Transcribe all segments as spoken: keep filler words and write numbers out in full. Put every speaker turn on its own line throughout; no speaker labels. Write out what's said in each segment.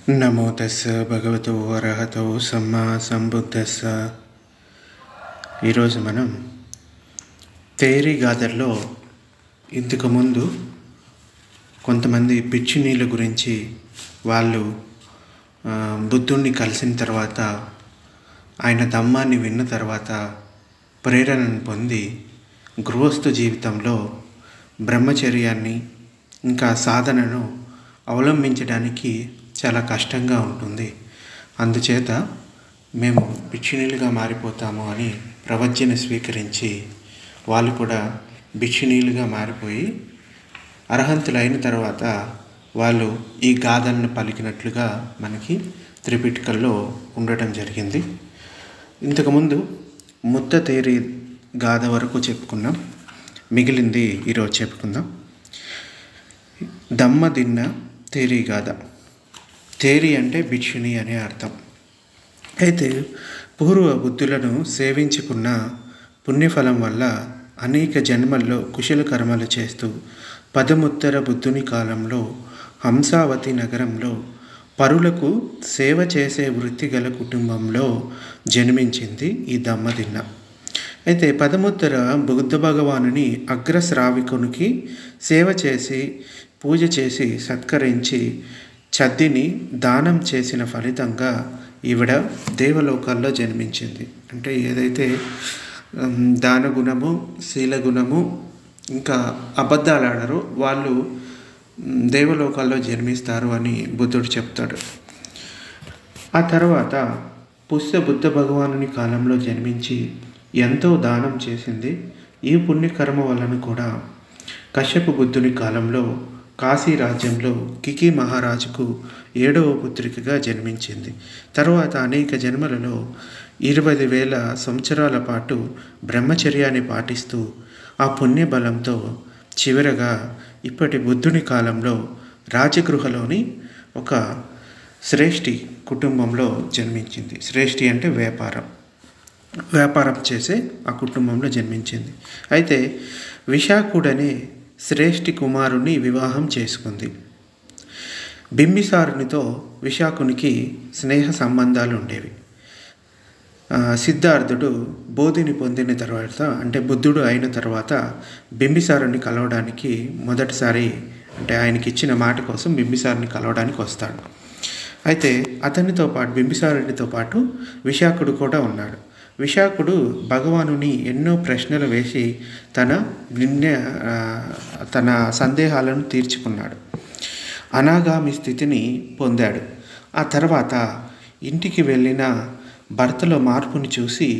నమో తస్స భగవతో అర్హతో సమ్మా సంబుద్ధస్స. ఈరోజు మనం తేరీ గాథల్లో ఇంతకుముందు కొంతమంది పిచ్చి నీళ్ళ గురించి, వాళ్ళు బుద్ధుణ్ణి కలిసిన తర్వాత ఆయన ధమ్మాన్ని విన్న తర్వాత ప్రేరణను పొంది గృహస్థ జీవితంలో బ్రహ్మచర్యాన్ని ఇంకా సాధనను అవలంబించడానికి చాలా కష్టంగా ఉంటుంది. అందుచేత మేము బిక్షునీలుగా మారిపోతాము అని ప్రవచన స్వీకరించి వాళ్ళు కూడా బిక్షునీలుగా మారిపోయి అర్హంతులైన తర్వాత వాళ్ళు ఈ గాథలను పలికినట్లుగా మనకి త్రిపిటకల్లో ఉండటం జరిగింది. ఇంతకుముందు ముత్త తేరీ గాథ వరకు చెప్పుకున్నాం, మిగిలింది ఈరోజు చెప్పుకుందాం. దమ్మదిన్న తేరీ గాథ. తేరీ అంటే భిక్షుని అనే అర్థం. అయితే పూర్వ బుద్ధులను సేవించుకున్న పుణ్యఫలం వల్ల అనేక జన్మల్లో కుశల కర్మలు చేస్తూ పదముత్తర బుద్ధుని కాలంలో హంసావతి నగరంలో పరులకు సేవ చేసే వృత్తి గల కుటుంబంలో జన్మించింది ఈ దమ్మదిన్న. అయితే పదముత్తర బుద్ధ భగవానుని అగ్రశ్రావికునికి సేవ చేసి పూజ చేసి సత్కరించి చద్దిని దానం చేసిన ఫలితంగా ఈవిడ దేవలోకాల్లో జన్మించింది. అంటే ఏదైతే దాన గుణము, శీల గుణము, ఇంకా అబద్ధాలు ఆడరో వాళ్ళు దేవలోకాల్లో జన్మిస్తారు అని బుద్ధుడు చెప్తాడు. ఆ తర్వాత పుష్య బుద్ధ భగవానుని కాలంలో జన్మించి ఎంతో దానం చేసింది. ఈ పుణ్యకర్మ వలన కూడా కశ్యప బుద్ధుని కాలంలో కాశీ రాజ్యంలో కికి మహారాజుకు ఏడవ పుత్రికగా జన్మించింది. తరువాత అనేక జన్మలలో ఇరవై వేల సంవత్సరాల పాటు బ్రహ్మచర్యాన్ని పాటిస్తూ ఆ పుణ్యబలంతో చివరగా ఇప్పటి బుద్ధుని కాలంలో రాజగృహలోని ఒక శ్రేష్ఠి కుటుంబంలో జన్మించింది. శ్రేష్ఠి అంటే వ్యాపారం వ్యాపారం చేసే ఆ కుటుంబంలో జన్మించింది. అయితే విశాఖుడనే శ్రేష్ఠి కుమారుని వివాహం చేసుకుంది. బింబిసారునితో విశాఖునికి స్నేహ సంబంధాలు ఉండేవి. సిద్ధార్థుడు బోధిని పొందిన తర్వాత, అంటే బుద్ధుడు అయిన తర్వాత బింబిసారుని కలవడానికి మొదటిసారి, అంటే ఆయనకి ఇచ్చిన మాట కోసం బింబిసారుని కలవడానికి వస్తాడు. అయితే అతనితో పాటు బింబిసారునితో పాటు విశాఖుడు కూడా ఉన్నాడు. విశాఖుడు భగవానుని ఎన్నో ప్రశ్నలు వేసి తన నిర్ణయ తన సందేహాలను తీర్చుకున్నాడు. అనాగామి స్థితిని పొందాడు. ఆ తర్వాత ఇంటికి వెళ్ళిన భర్తలో మార్పుని చూసి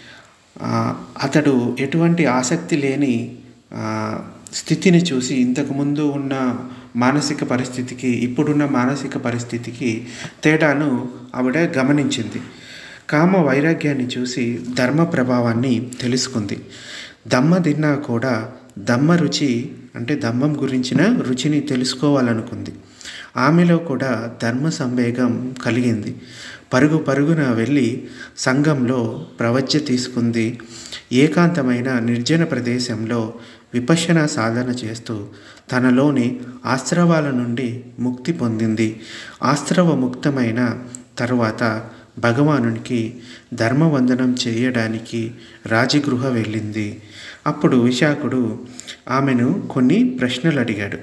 అతడు ఎటువంటి ఆసక్తి లేని స్థితిని చూసి ఇంతకుముందు ఉన్న మానసిక పరిస్థితికి ఇప్పుడున్న మానసిక పరిస్థితికి తేడాను ఆవిడ గమనించింది. కామ వైరాగ్యాన్ని చూసి ధర్మ ప్రభావాన్ని తెలుసుకుంది. దమ్మదిన్న కూడా దమ్మ రుచి, అంటే దమ్మం గురించిన రుచిని తెలుసుకోవాలనుకుంది. ఆమెలో కూడా ధర్మ సంవేగం కలిగింది. పరుగు పరుగున వెళ్ళి సంఘంలో ప్రవజ్య తీసుకుంది. ఏకాంతమైన నిర్జన ప్రదేశంలో విపశ్యన సాధన చేస్తూ తనలోని ఆస్త్రవాల నుండి ముక్తి పొందింది. ఆస్త్రవ ముక్తమైన తరువాత భగవానునికి ధర్మవందనం చేయడానికి రాజగృహ వెళ్ళింది. అప్పుడు విశాఖుడు ఆమెను కొన్ని ప్రశ్నలు అడిగాడు.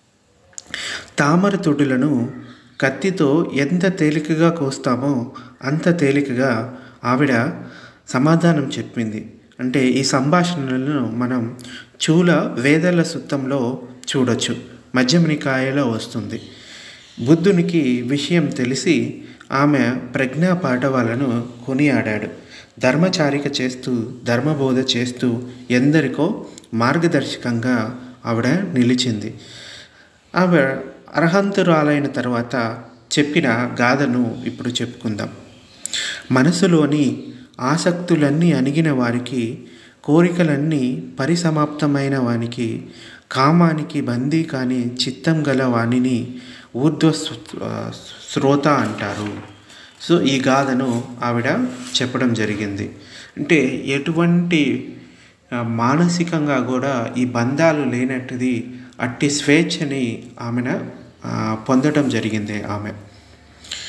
తామర తొడులను కత్తితో ఎంత తేలికగా కోస్తామో అంత తేలికగా ఆవిడ సమాధానం చెప్పింది. అంటే ఈ సంభాషణలను మనం చూల వేదల సుత్తంలో చూడొచ్చు, మధ్యమనికాయలో వస్తుంది. బుద్ధునికి విషయం తెలిసి ఆమె ప్రజ్ఞా పాఠవాలను కొనియాడాడు. ధర్మచారిక చేస్తూ ధర్మబోధ చేస్తూ ఎందరికో మార్గదర్శకంగా ఆవిడ నిలిచింది. ఆవిడ అర్హంతురాలైన తర్వాత చెప్పిన గాథను ఇప్పుడు చెప్పుకుందాం. మనసులోని ఆసక్తులన్నీ అణిగిన వారికి, కోరికలన్నీ పరిసమాప్తమైన వానికి, కామానికి బందీ కాని చిత్తం గల వాణిని ఊర్ధ్వ శ్రోత అంటారు. సో ఈ గాథను ఆవిడ చెప్పడం జరిగింది. అంటే ఎటువంటి మానసికంగా కూడా ఈ బంధాలు లేనట్టుది అట్టి స్వేచ్ఛని ఆమెను పొందడం జరిగింది ఆమె.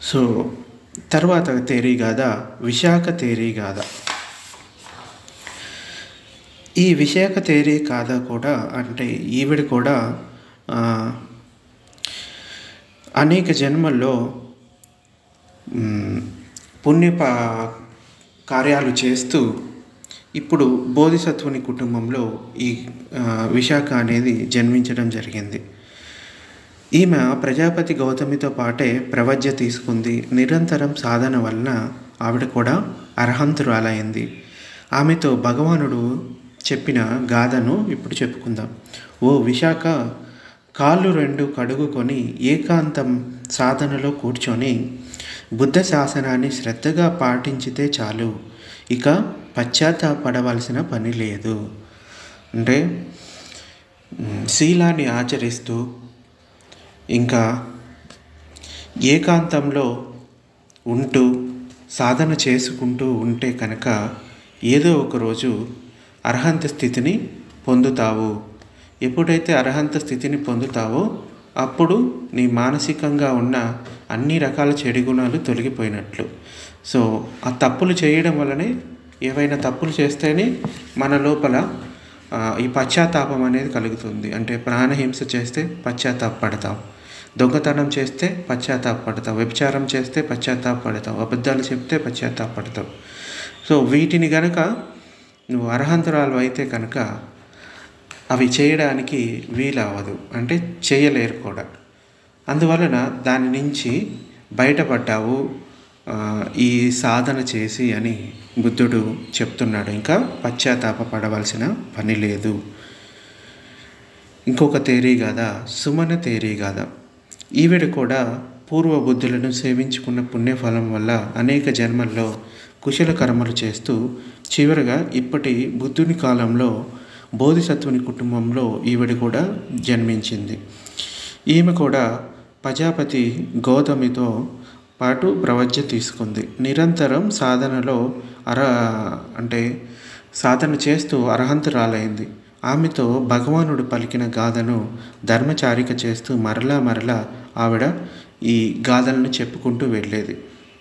సో తర్వాత తేరీ గాథ విశాఖ తేరీ గాథ. ఈ విశాఖ తేరీ గాథ కూడా అంటే ఈవిడ కూడా అనేక జన్మల్లో పుణ్య కార్యాలు చేస్తూ ఇప్పుడు బోధిసత్వుని కుటుంబంలో ఈ విశాఖ అనేది జన్మించడం జరిగింది. ఈమె ప్రజాపతి గౌతమితో పాటే ప్రవజ్య తీసుకుంది. నిరంతరం సాధన వలన ఆవిడ కూడా అర్హంతురాలైంది. ఆమెతో భగవానుడు చెప్పిన గాథను ఇప్పుడు చెప్పుకుందాం. ఓ విశాఖ, కాళ్ళు రెండు కడుగుకొని ఏకాంతం సాధనలో కూర్చొని బుద్ధ శాసనాన్ని శ్రద్ధగా పాటించితే చాలు, ఇక పశ్చాత్తాపడవలసిన పని లేదు. అంటే శీలాన్ని ఆచరిస్తూ ఇంకా ఏకాంతంలో ఉంటూ సాధన చేసుకుంటూ ఉంటే కనుక ఏదో ఒకరోజు అర్హంత స్థితిని పొందుతావు. ఎప్పుడైతే అర్హంత స్థితిని పొందుతావో అప్పుడు నీ మానసికంగా ఉన్న అన్ని రకాల చెడు గుణాలు తొలగిపోయినట్లు. సో ఆ తప్పులు చేయడం వల్లనే, ఏవైనా తప్పులు చేస్తేనే మన లోపల ఈ పశ్చాత్తాపం అనేది కలుగుతుంది. అంటే ప్రాణహింస చేస్తే పశ్చాత్తాపడతావు, దొంగతనం చేస్తే పశ్చాత్తాపడతావు, వ్యభిచారం చేస్తే పశ్చాత్తాపడతావు, అబద్ధాలు చెప్తే పశ్చాత్తాపడతావు. సో వీటిని కనుక నువ్వు అర్హంతురాలు అయితే కనుక అవి చేయడానికి వీలవ్వదు, అంటే చేయలేరు కూడా. అందువలన దాని నుంచి బయటపడ్డావు ఈ సాధన చేసి అని బుద్ధుడు చెప్తున్నాడు. ఇంకా పశ్చాత్తాప పడవలసిన పని లేదు. ఇంకొక తేరీ గాథ సుమన తేరీ గాథ. ఈవిడ కూడా పూర్వ బుద్ధులను సేవించుకున్న పుణ్యఫలం వల్ల అనేక జన్మల్లో కుశల కర్మలు చేస్తూ చివరగా ఇప్పటి బుద్ధుని కాలంలో బోధిసత్వుని కుటుంబంలో ఈవిడ కూడా జన్మించింది. ఈమె కూడా ప్రజాపతి గౌతమితో పాటు ప్రవజ్య తీసుకుంది. నిరంతరం సాధనలో అర అంటే సాధన చేస్తూ అర్హంతురాలైంది. ఆమెతో భగవానుడు పలికిన గాథను ధర్మచారిక చేస్తూ మరలా మరలా ఆవిడ ఈ గాథలను చెప్పుకుంటూ వెళ్ళేది.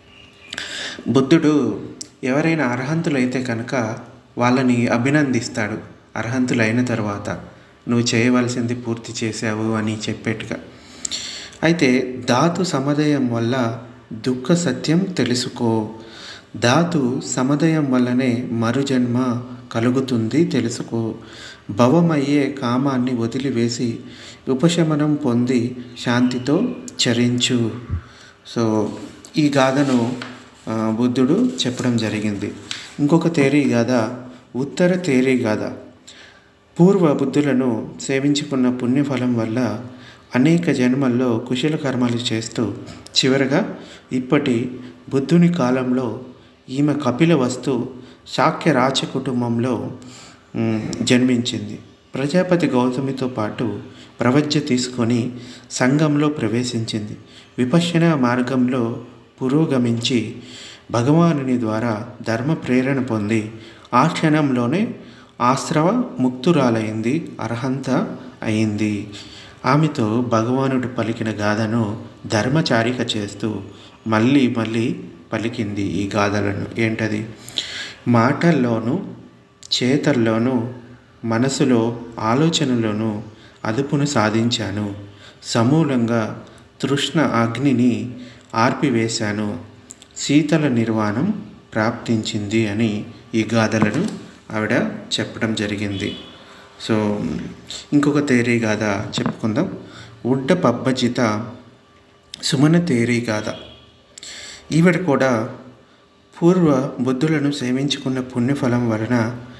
బుద్ధుడు ఎవరైనా అర్హంతులైతే కనుక వాళ్ళని అభినందిస్తాడు. అర్హంతులైన తర్వాత నువ్వు చేయవలసింది పూర్తి చేసావు అని చెప్పేట్టుగా. అయితే ధాతు సమదయం వల్ల దుఃఖ సత్యం తెలుసుకో, ధాతు సమదయం వల్లనే మరుజన్మ కలుగుతుంది తెలుసుకో, భవమయ్యే కామాన్ని వదిలివేసి ఉపశమనం పొంది శాంతితో చరించు. సో ఈ గాథను బుద్ధుడు చెప్పడం జరిగింది. ఇంకొక తేరీ గాథ ఉత్తర తేరీ గాథ. పూర్వ బుద్ధులను సేవించుకున్న పుణ్యఫలం వల్ల అనేక జన్మల్లో కుశల కర్మలు చేస్తూ చివరగా ఇప్పటి బుద్ధుని కాలంలో ఈమె కపిలవస్తు శాక్య రాజ కుటుంబంలో జన్మించింది. ప్రజాపతి గౌతమితో పాటు ప్రవజ్య తీసుకొని సంఘంలో ప్రవేశించింది. విపశ్యన మార్గంలో పురోగమించి భగవానుని ద్వారా ధర్మ ప్రేరణ పొంది ఆ క్షణంలోనే ఆశ్రవ ముక్తురాలైంది, అర్హంత అయింది. ఆమెతో భగవానుడు పలికిన గాథను ధర్మచారిక చేస్తూ మళ్ళీ మళ్ళీ పలికింది ఈ గాథలను. ఏంటది? మాటల్లోనూ చేతల్లోనూ మనసులో ఆలోచనలోనూ అదుపును సాధించాను, సమూలంగా తృష్ణ అగ్నిని ఆర్పివేశాను, శీతల నిర్వాణం ప్రాప్తించింది అని ఈ గాథలను ఆవిడ చెప్పడం జరిగింది. సో ఇంకొక తేరీ గాథ చెప్పుకుందాం. ఉడ్డ పబ్బజిత సుమన తేరీ గాథ. ఈవిడ కూడా పూర్వ బుద్ధులను సేవించుకున్న పుణ్యఫలం వలన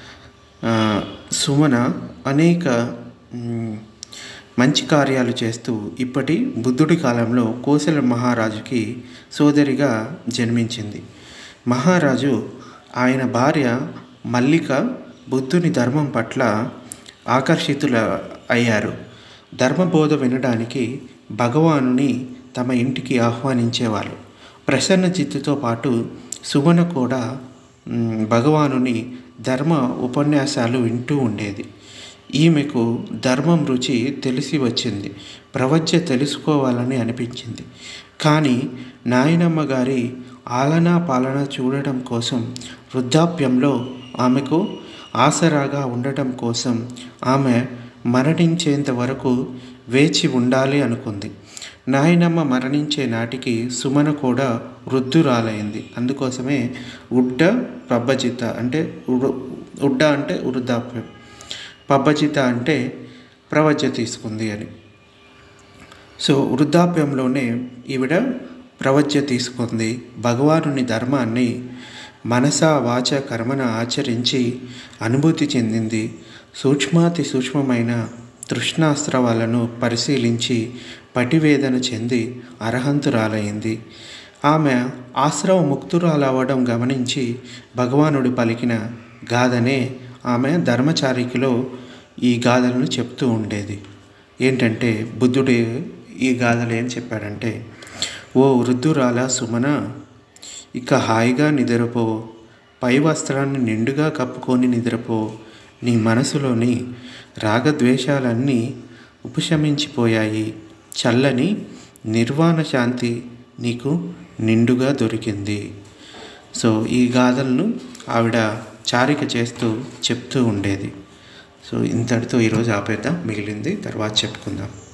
సుమన అనేక మంచి కార్యాలు చేస్తూ ఇప్పటి బుద్ధుడి కాలంలో కోసల మహారాజుకి సోదరిగా జన్మించింది. మహారాజు ఆయన భార్య మల్లిక బుద్ధుని ధర్మం పట్ల ఆకర్షితుల అయ్యారు. ధర్మబోధ వినడానికి భగవానుని తమ ఇంటికి ఆహ్వానించేవాళ్ళు. ప్రసన్న చిత్తుతో పాటు సుమన కూడా భగవానుని ధర్మ ఉపన్యాసాలు వింటూ ఉండేది. ఈమెకు ధర్మం రుచి తెలిసి వచ్చింది. ప్రవజ్య తెలుసుకోవాలని అనిపించింది. కానీ నాయనమ్మ గారి ఆలనా పాలన చూడటం కోసం, వృద్ధాప్యంలో ఆమెకు ఆసరాగా ఉండటం కోసం ఆమె మరణించేంత వరకు వేచి ఉండాలి అనుకుంది. నాయనమ్మ మరణించే నాటికి సుమన కూడా వృద్ధురాలైంది. అందుకోసమే ఉడ్డ పబ్బజిత అంటే ఉడ్డ అంటే వృద్ధాప్యం, పబ్బజిత అంటే ప్రవజ్య తీసుకుంది అని. సో వృద్ధాప్యంలోనే ఈవిడ ప్రవజ్య తీసుకుంది. భగవానుని ధర్మాన్ని మనస వాచ కర్మన ఆచరించి అనుభూతి చెందింది. సూక్ష్మాతి సూక్ష్మమైన తృష్ణాస్త్రవాలను పరిశీలించి పటివేదన చెంది అర్హంతురాలైంది. ఆమె ఆశ్రవ ముక్తురాలవ్వడం గమనించి భగవానుడు పలికిన గాథనే ఆమె ధర్మచారికిలో ఈ గాథలను చెప్తూ ఉండేది. ఏంటంటే బుద్ధుడు ఈ గాథలు ఏం చెప్పాడంటే, ఓ వృద్ధురాల సుమన, ఇక హాయిగా నిద్రపో, పై వస్త్రాన్ని నిండుగా కప్పుకొని నిద్రపో. నీ మనసులోని రాగద్వేషాలన్నీ ఉపశమించిపోయాయి. చల్లని నిర్వాణ శాంతి నీకు నిండుగా దొరికింది. సో ఈ గాథలను ఆవిడ చారిక చేస్తూ చెప్తూ ఉండేది. సో ఇంతటితో ఈరోజు ఆపేద్దాం, మిగిలింది తర్వాత చెప్పుకుందాం.